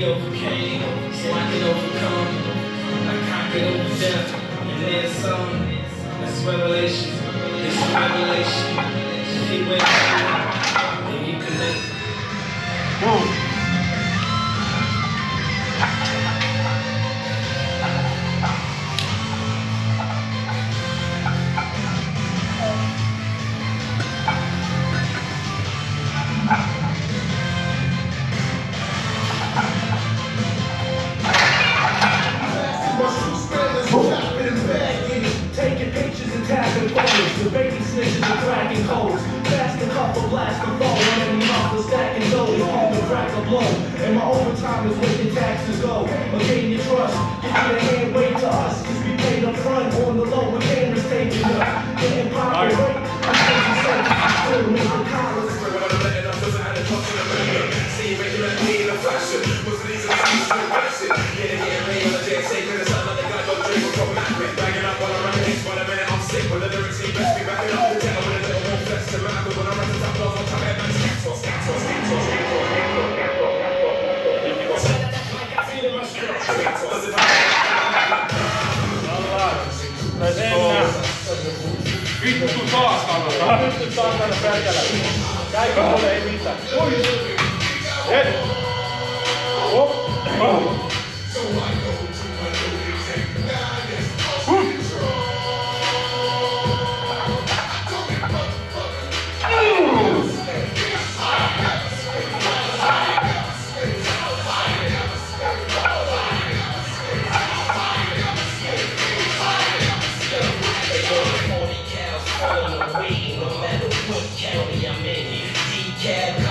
He overcame, so I can overcome. I conquered over death, and then some. That's revelation. It's a revelation. He went through, and you connect. Taking pictures and tapping photos. The baby snitches and cracking codes. Fast and couple blast and flow. And muscle stacking dough. On the crack of blow. And my overtime is where the taxes go. Again, your trust. Get your hand wait to us. Cause we paid up front on the low with cameras taking up. Getting pocket rate. I'm taking seconds. Still make the collars. See, making that me in a fashion. Most of these are the fashion. Yeah, paid on the JSA. Cause it's not like they got no drink or problematic. Bagging up while I'm running. For a minute, I'm sick. With the lyrics, he best be backing up the tenor with a little more flex to map. But when I run the top off, I'm top head, man. Vittu saatana! Vittu saatana perkele! Käykö mulle ei mitään? Oi! Et! Hop! No matter what county I'm in, DCAB